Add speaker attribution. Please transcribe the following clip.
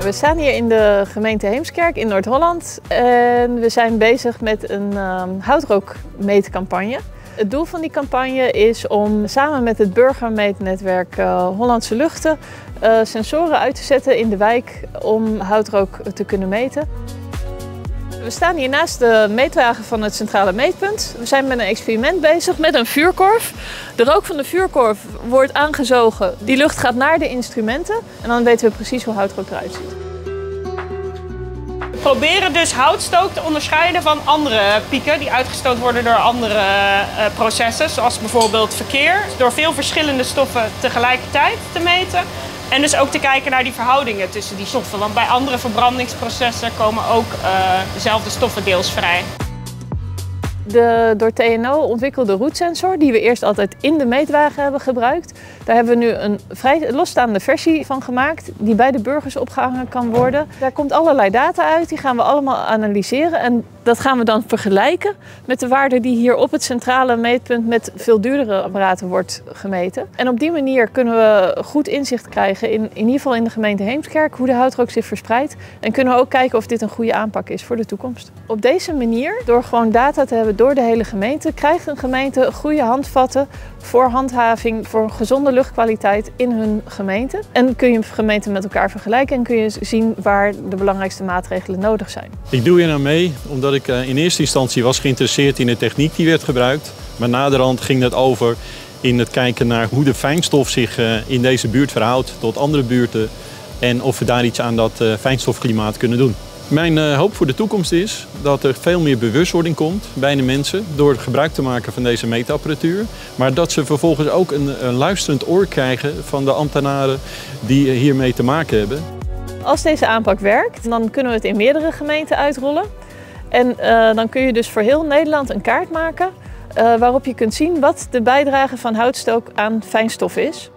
Speaker 1: We staan hier in de gemeente Heemskerk in Noord-Holland en we zijn bezig met een houtrookmeetcampagne. Het doel van die campagne is om samen met het burgermeetnetwerk Hollandse Luchten sensoren uit te zetten in de wijk om houtrook te kunnen meten. We staan hier naast de meetwagen van het centrale meetpunt. We zijn met een experiment bezig met een vuurkorf. De rook van de vuurkorf wordt aangezogen. Die lucht gaat naar de instrumenten en dan weten we precies hoe houtrook eruit ziet.
Speaker 2: We proberen dus houtstook te onderscheiden van andere pieken die uitgestoten worden door andere processen, zoals bijvoorbeeld verkeer. Door veel verschillende stoffen tegelijkertijd te meten. En dus ook te kijken naar die verhoudingen tussen die stoffen. Want bij andere verbrandingsprocessen komen ook dezelfde stoffen deels vrij.
Speaker 1: De door TNO ontwikkelde roetsensor, die we eerst altijd in de meetwagen hebben gebruikt. Daar hebben we nu een vrij losstaande versie van gemaakt die bij de burgers opgehangen kan worden. Daar komt allerlei data uit, die gaan we allemaal analyseren en dat gaan we dan vergelijken met de waarde die hier op het centrale meetpunt met veel duurdere apparaten wordt gemeten. En op die manier kunnen we goed inzicht krijgen, in ieder geval in de gemeente Heemskerk, hoe de houtrook zich verspreidt. En kunnen we ook kijken of dit een goede aanpak is voor de toekomst. Op deze manier, door gewoon data te hebben door de hele gemeente, krijgt een gemeente goede handvatten voor handhaving, voor gezonde luchtkwaliteit in hun gemeente. En kun je gemeenten met elkaar vergelijken en kun je zien waar de belangrijkste maatregelen nodig zijn.
Speaker 3: Ik doe hier nou mee omdat ik in eerste instantie was geïnteresseerd in de techniek die werd gebruikt. Maar naderhand ging het over in het kijken naar hoe de fijnstof zich in deze buurt verhoudt tot andere buurten. En of we daar iets aan dat fijnstofklimaat kunnen doen. Mijn hoop voor de toekomst is dat er veel meer bewustwording komt bij de mensen door gebruik te maken van deze meetapparatuur. Maar dat ze vervolgens ook een luisterend oor krijgen van de ambtenaren die hiermee te maken hebben.
Speaker 1: Als deze aanpak werkt, dan kunnen we het in meerdere gemeenten uitrollen. En dan kun je dus voor heel Nederland een kaart maken waarop je kunt zien wat de bijdrage van houtstook aan fijnstof is.